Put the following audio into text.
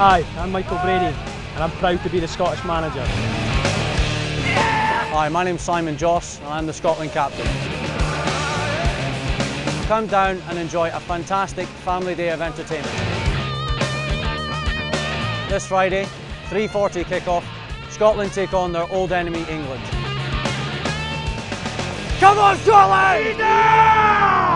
Hi, I'm Michael Brady and I'm proud to be the Scottish manager. Hi, my name's Simon Joss and I'm the Scotland captain. Come down and enjoy a fantastic family day of entertainment. This Friday, 3:40 kick-off, Scotland take on their old enemy England. Come on, Scotland!